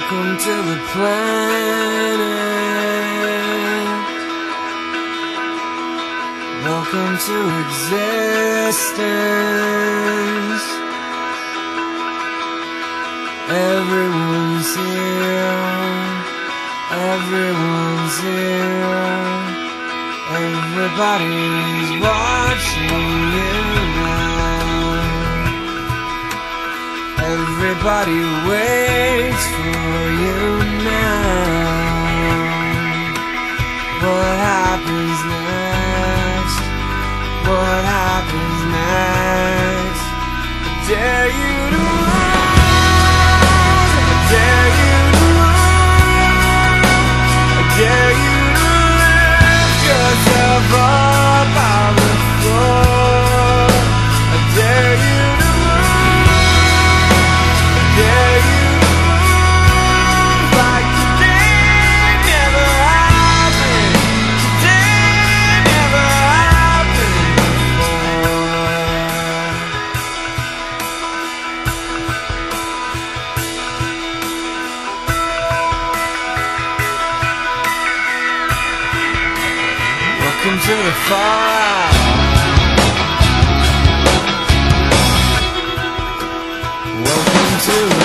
Welcome to the planet. Welcome to existence. Everyone's here. Everyone's here. Everybody's watching you now. Everybody waits for you now. What happens next? What happens next? I dare you to lose. I dare you to lose. I dare you to lift yourself up on the floor. I dare you to lose. I dare you to lose like today never happened. Today never happened before. Welcome to the fallout. Welcome to